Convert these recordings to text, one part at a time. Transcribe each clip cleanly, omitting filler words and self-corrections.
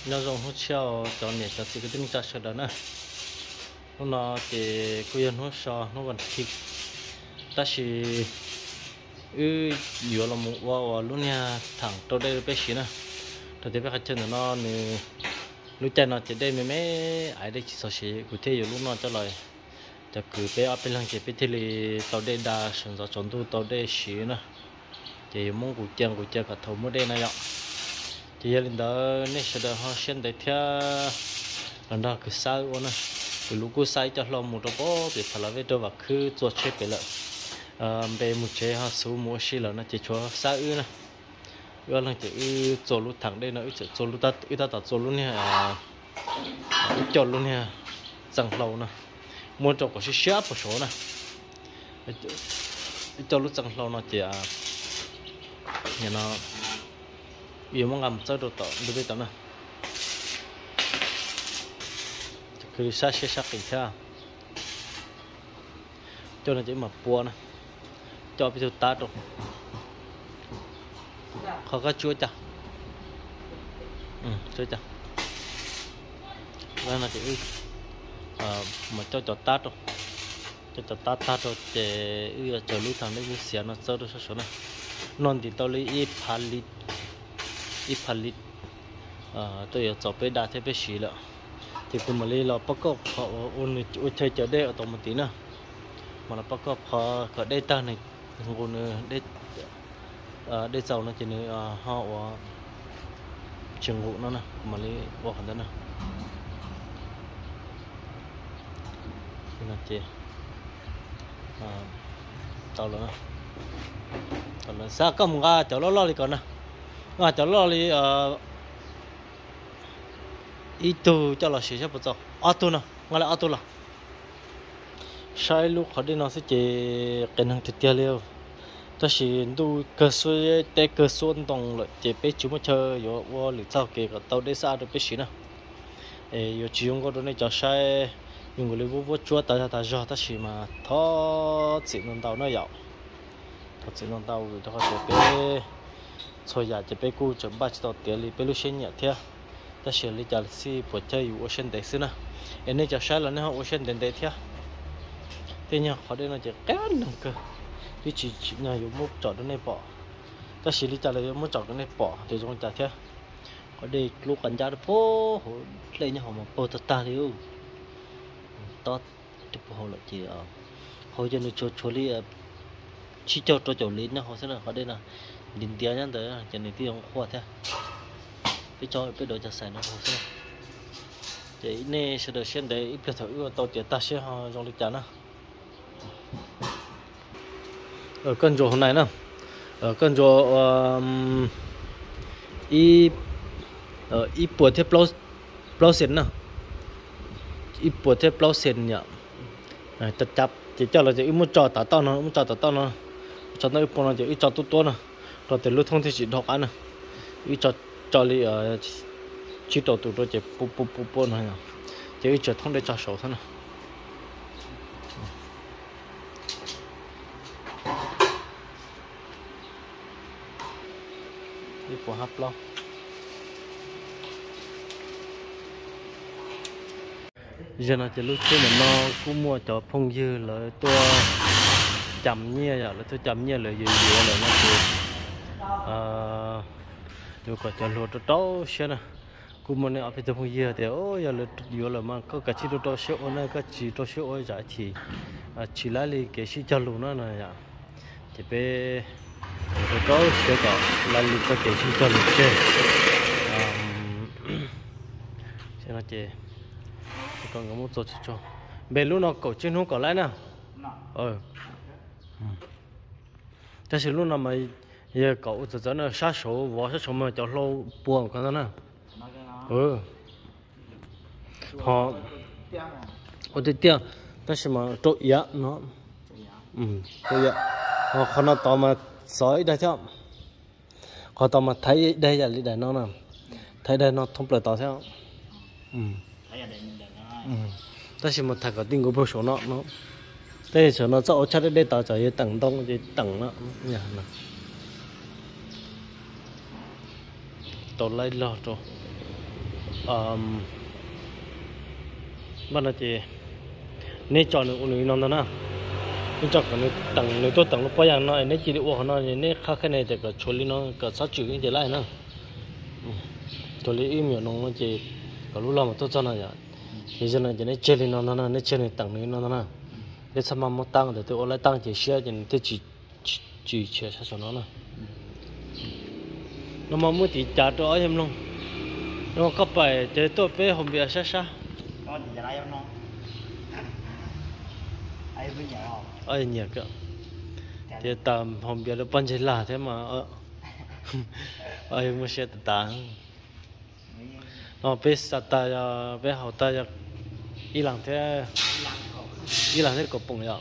nó dùng hút xeo cho nhiệt cho sự cái tính chất đó nữa nó thì cô yên hút xeo nó vẫn thịt ta chỉ nhiều là một vào lúc nha thẳng tôi đây bé xí nè tôi thấy bé khách chân nó nè lúc chân nó chỉ đây mấy ai đây chỉ sợ xí cụ thể lúc nó cho lờiจะคือไปเอาไปลังเก็บไปที่เลยตอนเดดาฉันจะจนตัวตอนเดชีนะจะมุ่งกูเจียงกับทมุเดนะยะจะยันเดอเนี่ยเสด็จเขาเช่นได้เท่านั่นก็คือสายวันนะคือลูกกูสายจะลองมุดบ่ไปพลาเวตัวว่าคือตัวเชฟไปละไปมุดเชเขาสู้มัวชีแล้วนะจะชัวสายนะว่าหลังจากโจลุถังได้นะโจลุตัดโจลุเนี่ยโจลุเนี่ยจังเรานะmuốn cho có些share một số này cho lúc chẳng lâu nó chỉ nhà nó yêu mong ngầm chơi đồ tỏ đối với tao nè cứ sát cái theo cho nó chỉ mà bùa nè cho bây giờ ta được khó có chúa chả chúa chả đây là chỉ mà cho tát rồi cho tát rồi để cho lúc thằng đấy xé nó sơ được số này non thì tao lấy ít phalit tôi ở chỗ bên đá thế bên xí lợ thì tôi mà lấy lọ bắc cọp họ ôn chơi chờ đây ở tàu một tí nữa mà là bắc cọp họ ở đây ta này còn đây giàu nó chỉ nữa họ trường ngụ nó nè mà lấy vào phần đó nè nó chị tao là sao cầm ga cháu lo đi còn nè cháu lo đi ít tu cho là sẽ chấp vào auto nè ngay là auto là sai lúc họ đi nó sẽ chỉ cái năng thực tế liêu ta chỉ tu cơ số đồng lại chỉ biết chúng mà chơi rồi vô lịch sau kể cả tàu đi xa được biết gì nè rồi chỉ用过的那叫sai nhưng người vô vô chúa ta cho ta chỉ mà thọ chỉ non tàu nó dạo thọ chỉ non tàu rồi thọ chỉ bé thôi giờ chỉ bé cu chuẩn bị tàu tiền li bé lúc sinh nhật thế ta chỉ li giờ si buổi chơi ở ocean đấy xí nè em này cho sai là nó ocean đến đấy thế thế nhá họ đây nó chỉ cái nâng cơ thì chỉ nhà dùng một chọn cái này bỏ ta chỉ li giờ là một chọn cái này bỏ thì trong giờ thế ở đây lúc cảnh giác phố đây nhá họ mà bơ ta liu tốt chụp hồ lại chỉ hồi giờ nó cho li chỉ cho lý nó họ sẽ là họ đây là điền tiền nhá tới cho nên tiền khoa thế cái cho cái đồ cho xài nó họ sẽ vậy nên sẽ được xem đấy ít thử tàu tiền ta sẽ họ trong lịch trả nó ở cân chỗ hôm nay nè ở cân chỗ ít bữa thế plau xịn nè ít bữa thế plau xịn nhở chặt chỉ cho là chỉ muốn cho tao nó cho nó ít nó chỉ ít cho tốt nè rồi từ lúc thông thì chỉ đọc ăn nè ít cho đi chỉ đầu tụi tôi chỉ pu này chỉ ít cho thông để cho sổ thôi nè đi của hấp lo giờ nó chỉ lúc trước mà nó cũng mua cho phong dư lại tôi chậm nhẹ rồi tôi chậm nhẹ lại dừa lại nó thì tôi có cho lúa trâu xem nè cũng muốn ở bên phong dư thì giờ lại dừa lại mà có cả chỉ trâu xíu này có chỉ trâu xíu giá thì chỉ là li cái chỉ cho lúa nó này thì bé trâu xíu cả là li có cái chỉ cho lúa chơi xem nó chơi còn có một số cho bé lúc nó cậu trên không có lại nè ta sẽ lúc nào mà giờ cậu cho nó sát số vỏ sát số mà cho lâu buồn con đó nè họ ở đây tiêu ta sẽ mà trội giá nó trội giá họ nó tao mà sói đây theo họ tao mà thấy đây là đây nó nè thấy đây nó thông lời tao theo ta chỉ một thằng có tin của bố số nó đây số nó cho chắc đây tao cho tầng đông thì tầng nó nhà nè tao lấy lo rồi bạn là chị nên chọn được người non đó na nên chọn cái tầng người tôi tầng nó bao nhiêu nó nên chỉ được uống nó nên khác cái này thì cái chỗ lý nó cái sáu chữ cái gì lại nữa chỗ lý im nhiều nó chỉ cái lúc làm mà tôi cho nó vậy thì cho nên chỉ nên chơi lý nó nên chơi này tầng lý nó na để sao mà một tăng để tôi lại tăng chỉ xe thì tôi chỉ chơi sao cho nó nè nó mà muốn thì trả cho em luôn nó có phải để tôi bé hôm bữa sao sao có gì lại không nó ai với nhớ không ai nhớ cơ thì tầm hôm bữa nó bắn chơi là thế mà ai muốn xe tạt nó bé sát ta bé hậu ta y lăng thế có bùng vậy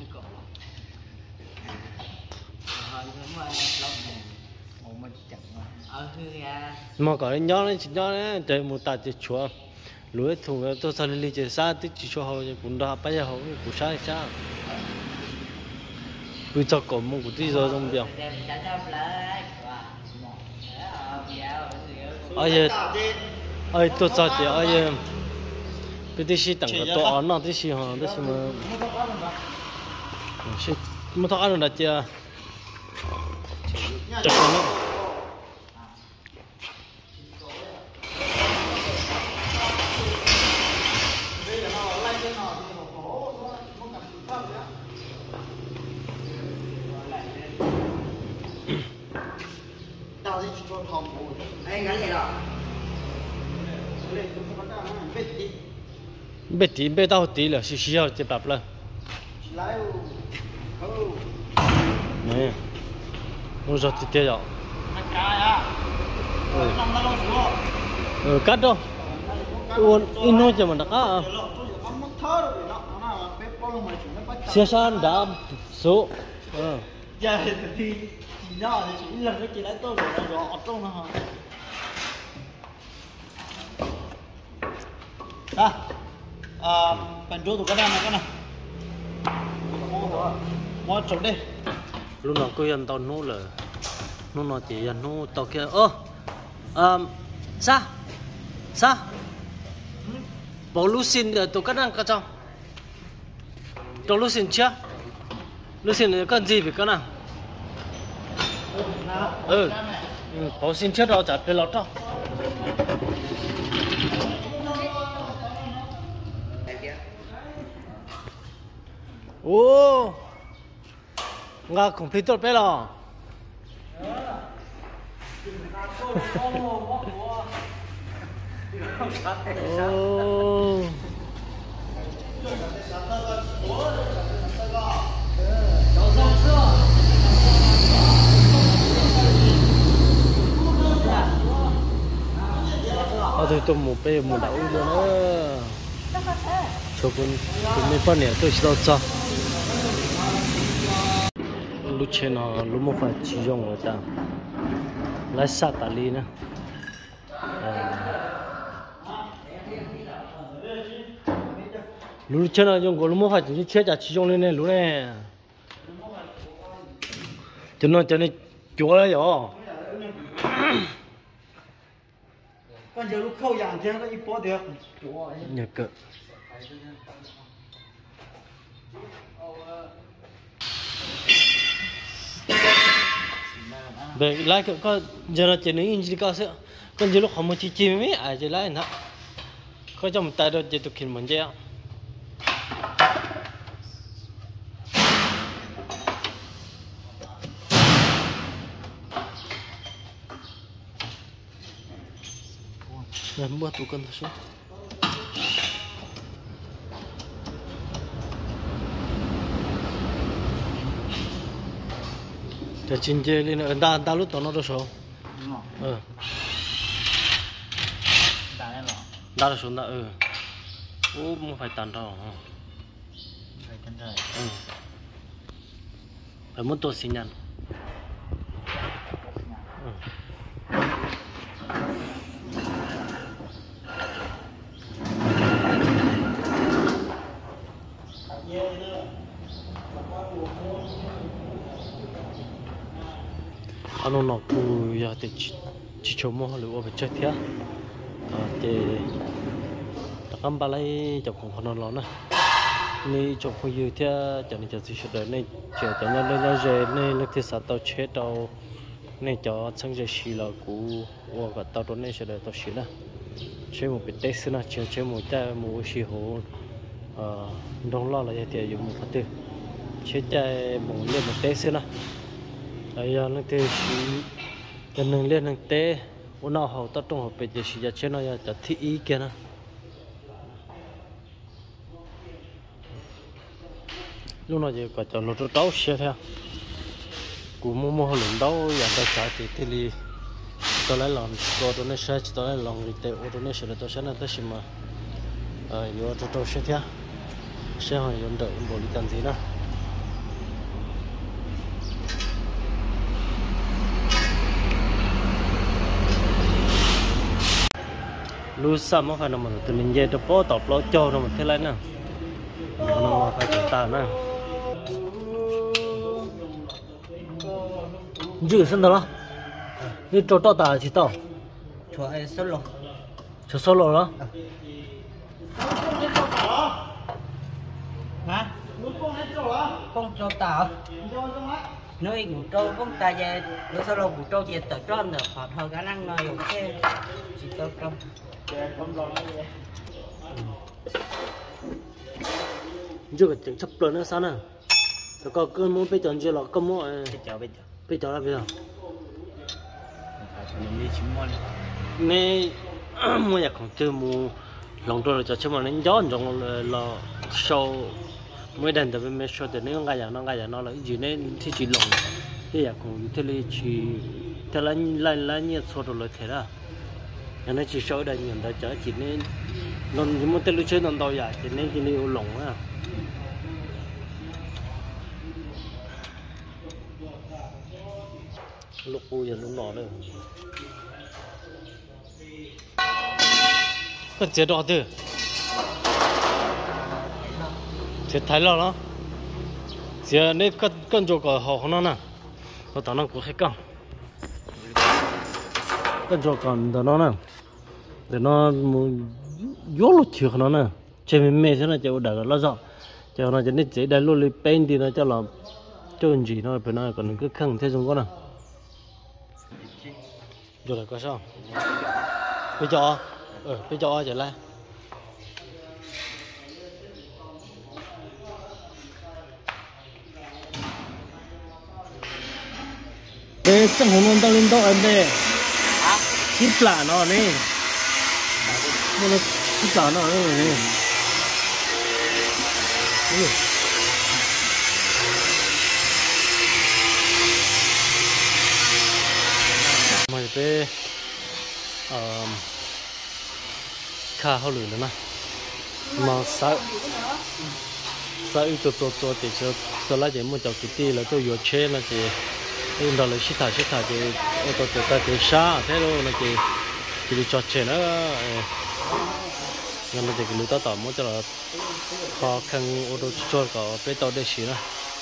mà có nhỏ đấy trời một tạ chỉ chúa lúa thùng tôi sang đi chơi xa tích chỉ cho họ cũng đã bây giờ họ cũng xa xa cứ cho cổ một cái gì rồi trong biển ai tôi cho thì ai cái tí xí tặng cái to nó tí xí họ tí xí mà xí mà thọ ăn được chưa chắc nó biết đâu tí là xí xí chỉ bập lên nè nó rất là tiếc rồi cắt đâu in nó chỉ mà đặt á xe san đã số giờ thì nhỏ thì chỉ lần cái chỉ lấy tôi rồi ở trong nó phần chỗ tụi cái này mua chụp đi lúc nào cô yên tao nô là nô nó chỉ yên nô tao kia sao bảo lúc xin tụi cái này cái trong tụi lúc xin chưa lúc xin cái gì vậy cái nào bảo xin trước đó chả phải lót đâu ô nga computer bé lo ô tôi tôm một bé một đậu luôn đó cho con mấy phần này tôi chỉ đâu cho lúc trên nó lúc một phải chỉ dùng người ta lấy sát tali nữa lúc trên nó dùng lúc một phải chỉ chết chỉ dùng lên này lúc này cho nên chúa đấy rồi con giờ lúc khâu dạng thế nó ít bỏ được nhớ cỡ về lại có giờ là chỉ nói gì có sự con giờ lúc họ mới chỉ mấy ai chỉ lại nè có trong tay đó chỉ thực hiện mình chứ buat bukan tu Jadi cincin ini dah lu tono tu so. Dah so dah mau phải tàn đâu. Phải muốn tôi xin nhận. Anh nó bùi giờ thì chỉ cho mua lửa về chơi thế thì các bạn lấy chụp không còn lo nữa ni chụp không dư theo cho nên cho sự đời này chờ cho nên lên rồi nên lúc thì sao tao chết tao nên cho sang giờ xí là cũ và cả tao đó nên sẽ đời tao xí là chơi một cái test nữa chơi một cái một xí hồ đông lo là để dùng một cái chơi chơi một lên một test nữa bây giờ nó thì cho nên lên một test ôn nào học tao trong học bây giờ xí giờ chơi nó giờ thi ý kia nè lúc nào giờ có cho nó đấu xe theo cũng mua lượng đấu giờ ta trả thì li tôi lấy lòng tôi nói sẽ tôi lấy lòng thì tôi nói sẽ là tôi sẽ là tôi xin mà giờ tôi sẽ theo sẽ hỏi yon đợi bộ đi làm gì nữa lu sa mà phải nằm ở từ mình về tôi bỏ tập lo cho nó một thế này nè nó phải chúng ta nè giữ sân đó đi trâu to ta chỉ tao cho ai solo cho solo đó hả con trâu tao nơi của trâu con ta về nó solo của trâu về tự trơn được họ thôi khả năng nói dùng cái chỉ tao không giữ cái chừng chấp lớn nữa sao nè rồi có cơn muốn bây giờ chưa là cơn muốn bây giờ là bây giờ nè mua nhà còn chưa mua lòng trâu cho chứ mà nên gió trong là sâu mới đền từ bên mấy sâu từ nó ngay giờ nó là gì nên thì chỉ lòng thì nhà còn thế là chỉ thế là nhiệt sôi rồi thế đó nhà nó chỉ sâu đây nhiều đã chở chỉ nên nó nhưng mà thế lúc chơi nó đâu vậy chỉ nên chỉ nên lòng á lúc bây giờ lúc nọ đấy cái chế độ thế chế thái lo nó chế này con chỗ có họ nó nè nó tao nó cũng hay con con chỗ còn tao nó nè để nó vô lúc chiều nó nè chế mẹ thế này chế đã lo rõ chế nó chế này chế đã luôn lấy pen thì nó cho là trơn gì nó phải nói còn cứ khăng thế giống con nè rồi là có sao bây giờ trở lại để trong hôm tao lên đó anh đây kíp là nó nè nó kíp là nó nè mày bé khá hao lửa nữa mà sao ít cho thì cho lại để mua chậu tí là tôi vừa chế là thì em đó là xí thải thì ô tô ta thì xa thế luôn là thì đi cho chế nữa nhưng mà thì cái lúa tao tỏ muốn cho là khó khăn ô tô cho có bé tao để xí nữa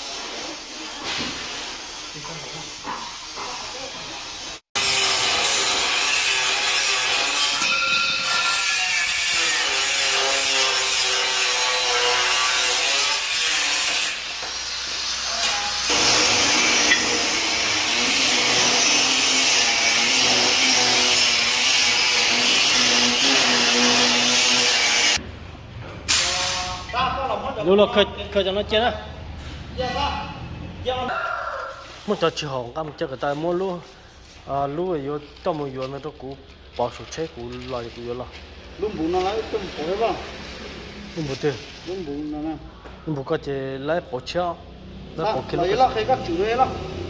lúc là khơi cho nó chết á muốn cho chị hồng cam cho người ta mua lúa lúa vô trong một vô nó cũ bỏ số chế cũ lại cũ vô là lúc bún nó lấy tôm phổi vào lúc bún tiền lúc bún nó nè lúc bún có thể lấy bỏ chéo lấy bỏ kia lấy là cái các chữ đấy là